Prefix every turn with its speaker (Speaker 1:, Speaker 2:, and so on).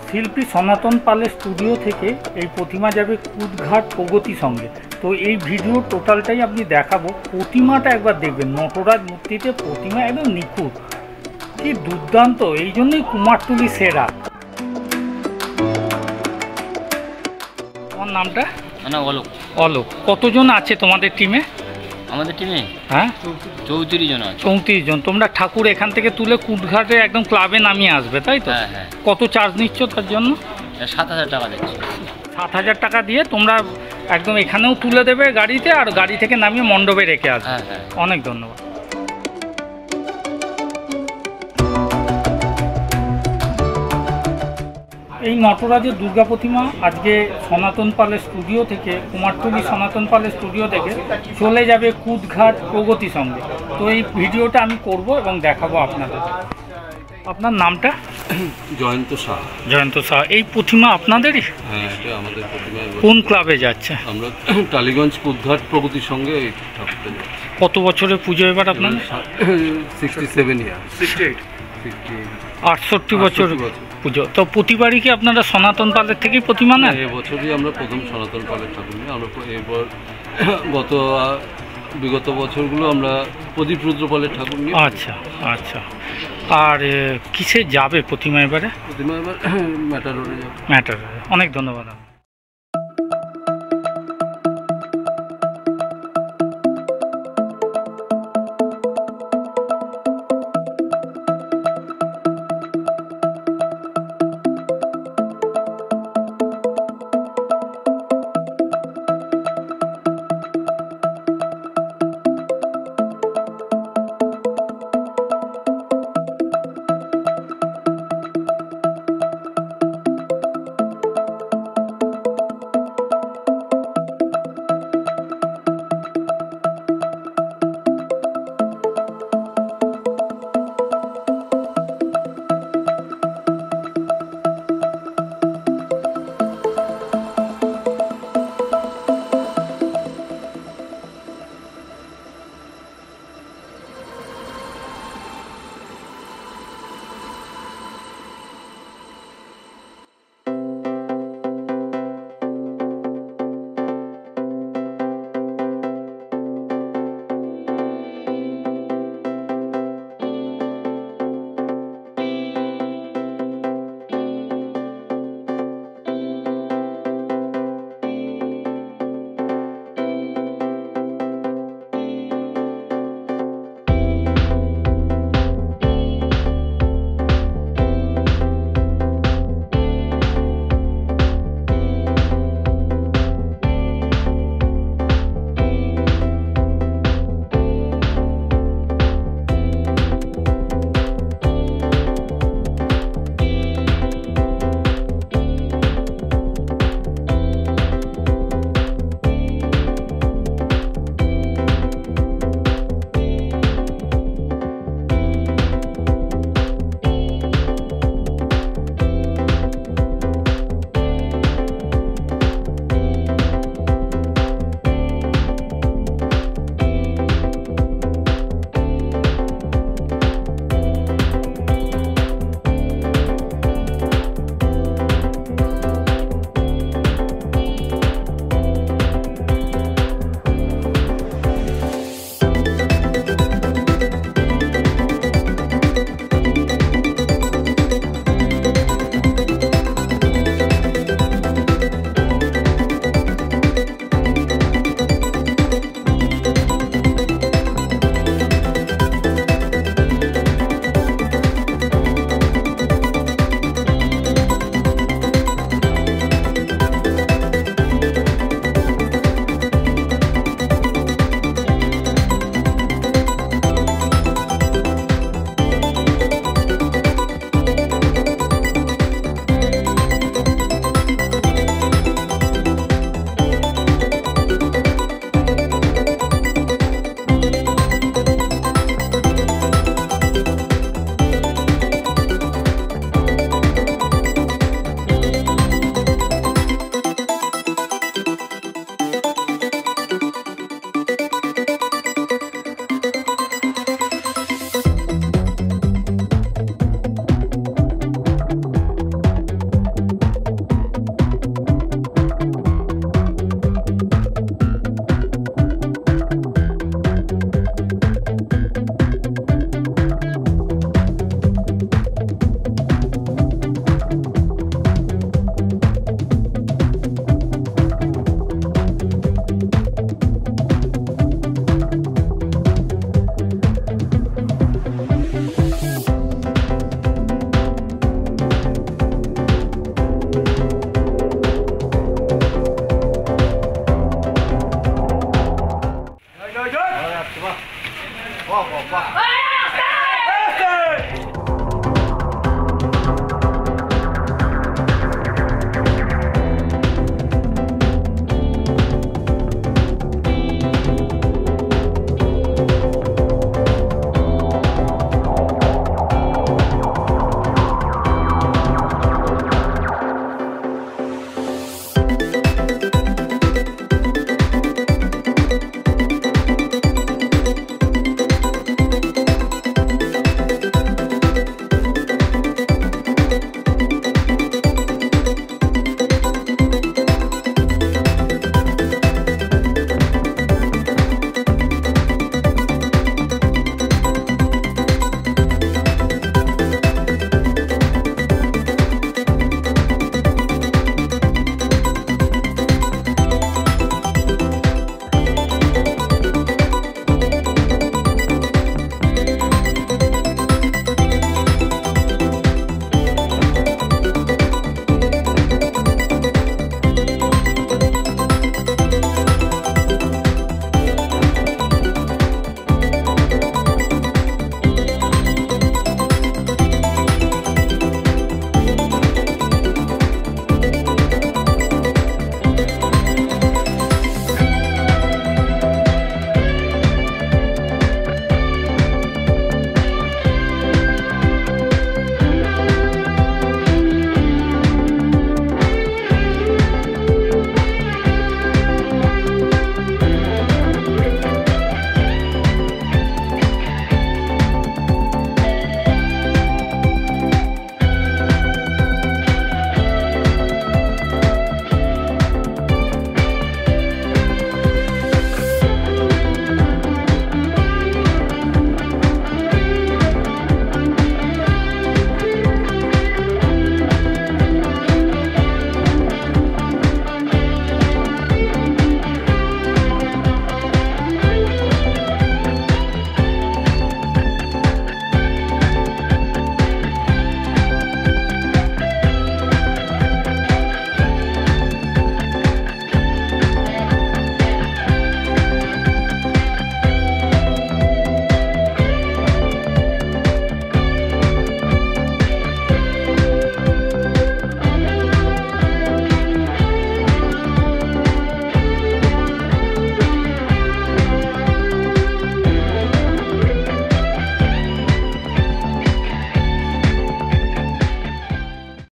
Speaker 1: শিল্পী সনাতন পালের স্টুডিও থেকে এই প্রতিমা যাবে কুদঘাট প্রগতি সঙ্গে। তো এই ভিডিও টোটালটাই আপনি দেখাবো। প্রতিমাটা একবার দেখবেন, নটরাজ মূর্তিতে প্রতিমা একদম নিখুঁত, কি দুর্দান্ত, এই জন্যই কুমারটুলি সেরা। তোমার নামটা?
Speaker 2: অলোক।
Speaker 1: অলোক। কতজন আছে তোমাদের টিমে?
Speaker 2: আমাদের টিমে
Speaker 1: হ্যাঁ
Speaker 2: 34 জন আছে।
Speaker 1: 34 জন। তোমরা ঠাকুর এখান থেকে তুলে কুদঘাটে একদম ক্লাবে নামিয়ে আসবে, তাই তো?
Speaker 2: হ্যাঁ হ্যাঁ।
Speaker 1: কত চার্জ নিচ্ছ তার জন্য?
Speaker 2: 7000 টাকা দিচ্ছি।
Speaker 1: 7000 টাকা দিয়ে তোমরা একদম এখানেও তুলে দেবে গাড়িতে, আর গাড়ি থেকে নামিয়ে মণ্ডপে রেখে আসবে।
Speaker 2: হ্যাঁ হ্যাঁ।
Speaker 1: অনেক ধন্যবাদ। এই নটরাজের দুর্গা প্রতিমা আজকে সনাতন পালের স্টুডিও থেকে, কুমারটুলি সনাতন পালের স্টুডিও থেকে চলে যাবে কুদঘাট প্রগতি সঙ্গে। তো এই ভিডিওটা আমি করব এবং দেখাবো আপনাদের। আপনার নামটা?
Speaker 3: জয়ন্ত শাহ।
Speaker 1: জয়ন্ত শাহ। এই প্রতিমা আপনাদেরই?
Speaker 3: হ্যাঁ, এটা আমাদের প্রতিমা।
Speaker 1: কোন ক্লাবে যাচ্ছে?
Speaker 3: আমরা টালিগঞ্জ কুদঘাট প্রগতির সঙ্গে এই ঠাকুরটা যাচ্ছি।
Speaker 1: কত বছরের পুজো এবার আপনার?
Speaker 3: 67 ইয়ার।
Speaker 1: 68 বছর পুজো। তো প্রতিবারই কি আপনারা সনাতন পালের থেকেই প্রতিমা নেন?
Speaker 3: এবছরই আমরা প্রথম সনাতন পালের ঠাকুর নিই। আমরা এরপর বিগত বছরগুলো আমরা প্রদীপ রুদ্র পালের ঠাকুর নিই।
Speaker 1: আচ্ছা আচ্ছা। আর কিসে যাবে প্রতিমা এবারে?
Speaker 3: প্রতিমা এবার ম্যাটাডোরে যাবে।
Speaker 1: ম্যাটাডোরে। অনেক ধন্যবাদ।